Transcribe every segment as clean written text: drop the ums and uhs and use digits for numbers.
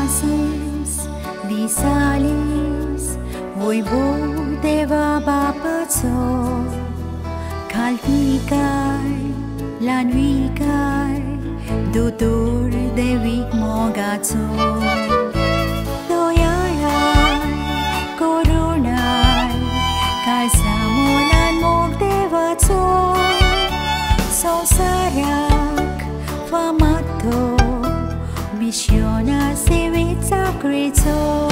Iisus, disalis, voi Deva Bapaco, calticai, lanuicai, Dutur de vic mogazo. Doiai, coronai, Kai samonan mog devazo, Sausarak, famato, Missiona sevița crețo.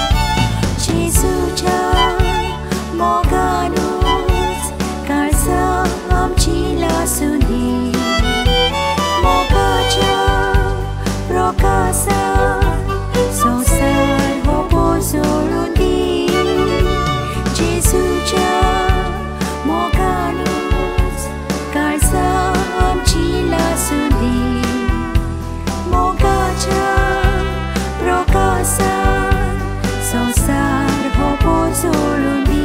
Jesucia, moganus, Calza am cila sundi, Mogacia, procasa, Sosar hopozorundi. Jesucia, moganus, Calza am cila sundi, Mogacia, procasa, Sosar hopozorundi.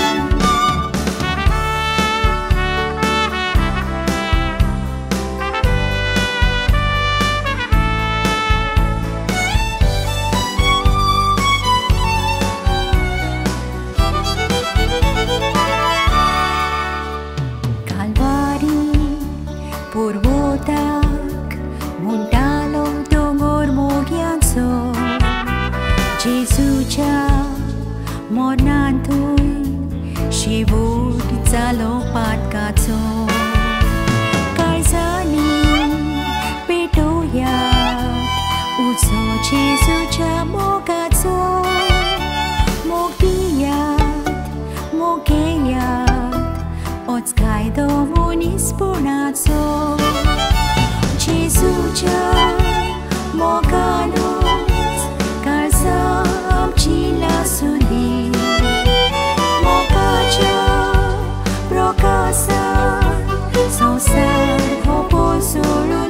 Purvotak, muntalo dongor mogianso. Jesucia, mornantui, shivud zalopat katso. Kaizani, petoyat, utso Jesucia mogatso. Mogdiyat, mogeyat, otskai domunis pornatso. Jesucia, moganus, Calza am cila sundi, Mogacia, procasa, Sosar hopozorundi.